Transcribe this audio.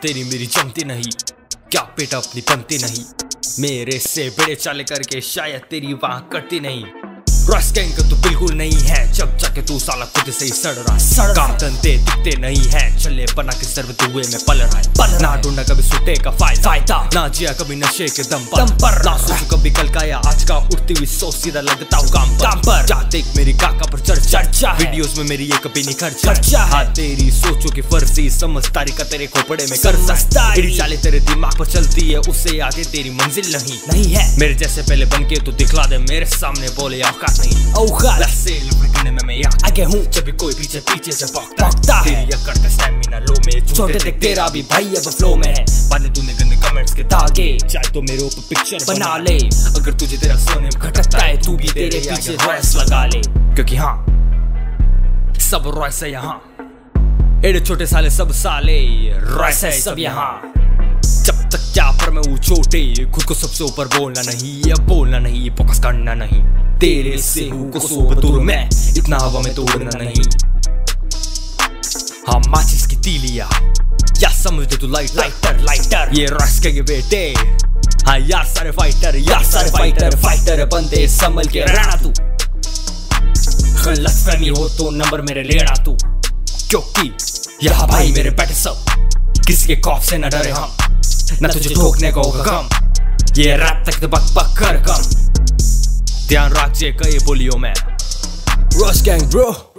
तेरी मेरी जमती नहीं, क्या पेट अपनी बनती नहीं, मेरे से बड़े चाले करके शायद तेरी वहां करती नहीं। रॉयस गैंग का तो बिल्कुल नहीं है, जब जाके तू साला खुद से ही सड़ रहा है। काम धंधे दिखते नहीं है, चले बना के सर्व दुए में पल रहा है। ना ढूंढा कभी सुटे का फायदा, ना जिया कभी नशे के दम पर, ना सोचू कभी कल का या आज का, उठती हुई सोच सीधा लगता हूँ काम पर। जा देख मेरी काका पर चर्चा है, वीडियोस में मेरी ये कभी नहीं खर्चा है। तेरी सोचों की फर्जी समझदारी का तेरे खोपड़े में कर सकता है। चाले तेरे दिमाग पर चलती है, उससे आगे तेरी मंजिल नहीं है। मेरे जैसे पहले बन के तू दिखला दे, मेरे सामने बोले औकात नहीं, औकात से लपकने में मैं आगे हूँ। जब भी कोई पीछे से भौंकता तेरी अकड़ का स्टैमिना लो में, छोटे देख तेरा भी भाई अब फ्लो में है। पाने तूने गंदे कमेंट्स के धागे, चाहे तो मेरे ऊपर पिक्चर बना ले, अगर तुझे तेरा सोने में खटकता है तू भी तेरे पीछे रॉयस लगा ले, क्योंकि हाँ सब रॉयस है यहाँ। एड़े छोटे साले सब साले रॉयस है सब यहाँ। जब तक क्या पर मैं हूँ छोटे, खुद को सबसे ऊपर बोलना नहीं, अब बोलना नहीं, फोकस करना नहीं। तेरे से हूँ को सो दूर मैं, इतना हवा में तोड़ना नहीं। हाँ माचिस की तीलिया या समझ दे तू लाइटर, ये रॉयस के बेटे। हाँ यार सारे फाइटर बंदे संभल के रहना तू। गलतफहमी हो तो नंबर मेरे लेना तू, क्योंकि यहाँ भाई मेरे बैठे सब, किसी के खौफ से न डरे हम, न तुझे ठोकने को होगा कम। ये रैप तक तो बक कर कम, ध्यान रखिए कई बोलियों में। Royce gang bro.